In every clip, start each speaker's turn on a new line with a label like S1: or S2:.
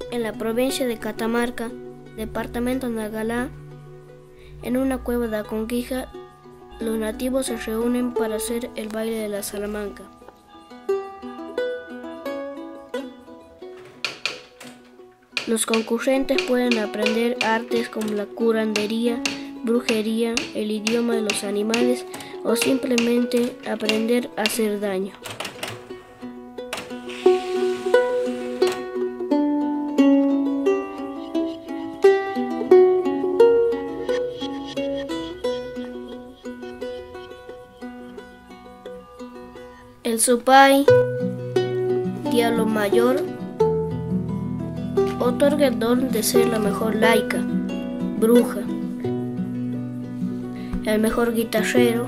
S1: en la provincia de Catamarca, departamento de Nagalá, en una cueva de Aconquija, los nativos se reúnen para hacer el baile de la Salamanca. Los concurrentes pueden aprender artes como la curandería, brujería, el idioma de los animales o simplemente aprender a hacer daño. El Supay, Diablo Mayor, otorga el don de ser la mejor laica, bruja, el mejor guitarrero,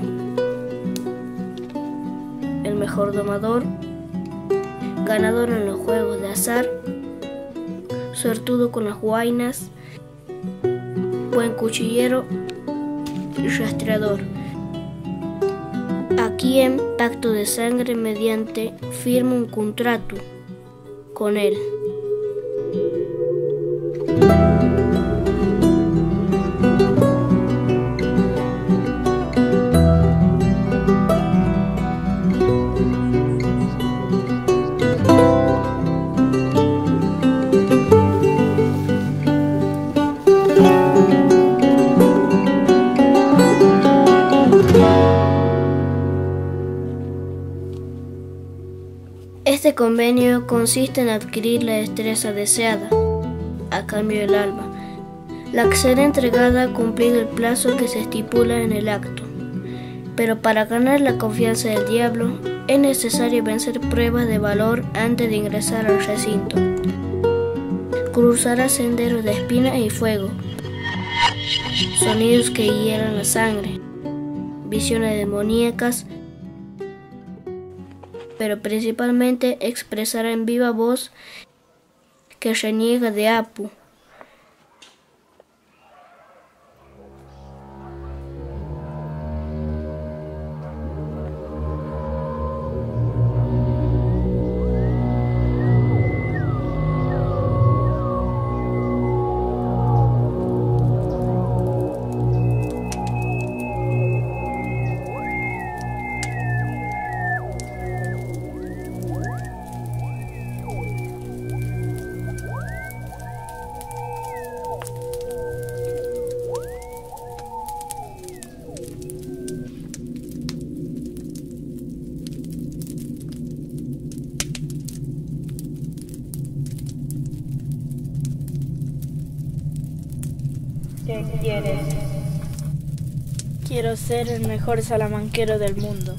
S1: el mejor domador, ganador en los juegos de azar, suertudo con las guainas, buen cuchillero y rastreador. Aquí en pacto de sangre mediante firma un contrato con él. Este convenio consiste en adquirir la destreza deseada, a cambio del alma, la que será entregada cumplido el plazo que se estipula en el acto. Pero para ganar la confianza del diablo, es necesario vencer pruebas de valor antes de ingresar al recinto. Cruzará senderos de espinas y fuego, sonidos que hieran la sangre, visiones demoníacas, pero principalmente expresará en viva voz que reniega de Apu.
S2: ¿Qué quieres? Quiero ser el mejor salamanquero del mundo.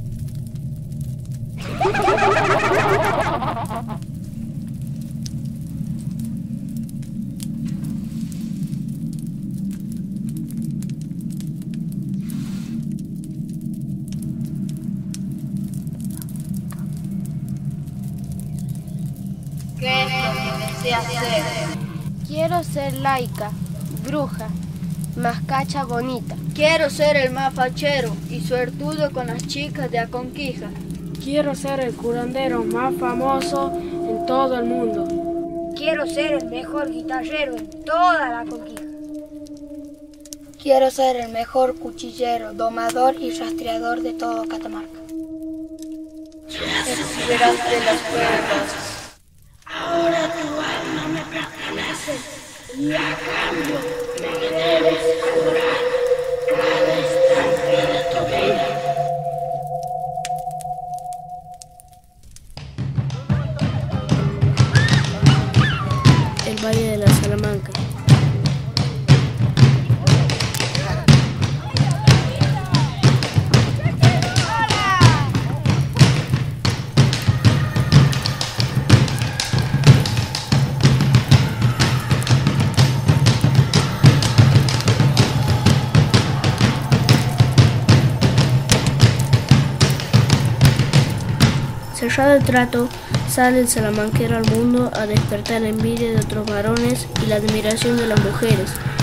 S3: ¿Qué es lo que deseas ser?
S4: Quiero ser laica, bruja, mascacha bonita.
S3: Quiero ser el más fachero y suertudo con las chicas de Aconquija.
S2: Quiero ser el curandero más famoso en todo el mundo.
S5: Quiero ser el mejor guitarrero en toda la Aconquija.
S6: Quiero ser el mejor cuchillero, domador y rastreador de todo Catamarca.
S3: Superaste las pruebas.
S5: Ahora tu alma me pertenece y a cambio me debes curar cada instante de tu vida.
S1: El baile de la Salamanca. Cerrado el trato, sale el salamanquero al mundo a despertar la envidia de otros varones y la admiración de las mujeres.